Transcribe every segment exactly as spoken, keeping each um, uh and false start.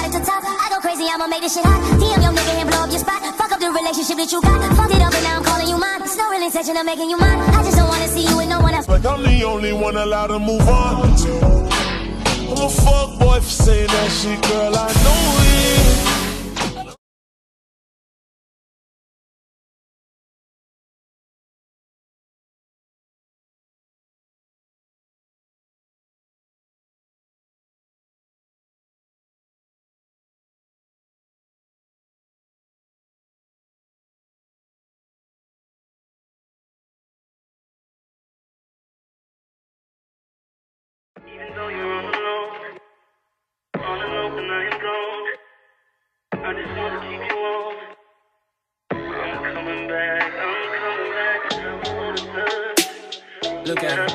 at the top. I go crazy, I'ma make this shit hot. D M your nigga and blow up your spot. Fuck up the relationship that you got. Fucked it up and now I'm calling you mine. It's no real intention of making you mine. I just don't wanna see you with no one else. Like I'm the only one allowed to move on. I'm a fuck boy for saying that shit, girl, I know it. Even though you're on the low, on and off and I am gone, I just want to keep you on. I'm coming back, I'm coming back, I want to touch. Look at her.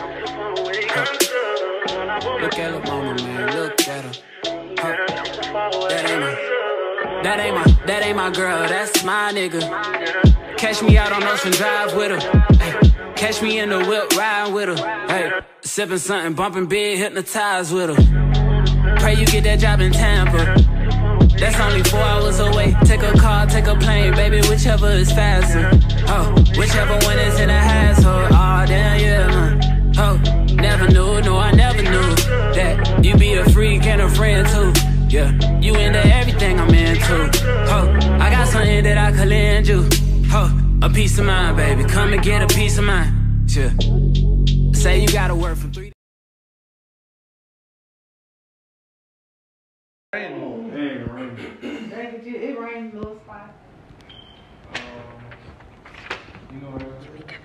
Huh. Look at her mama, man, look at her. Huh. That ain't my, that ain't my, that ain't my girl, that's my nigga. Catch me out on Ocean Drive with her. Hey. Catch me in the whip, riding with her. Hey, sipping something, bumping big, hypnotized with her. Pray you get that job in Tampa. That's only four hours away. Take a car, take a plane, baby, whichever is faster. Oh, whichever one is in a household. Oh, damn, yeah, man. Oh, never knew, no, I never knew that you be a freak and a friend too. Yeah, you into everything I'm into. Oh, I got something that I could lend you. Oh. A piece of mind, baby. Come and get a piece of mind. Yeah. Say you gotta work for three. Rain. It ain't raining. It rained a little spot. Um, you know what?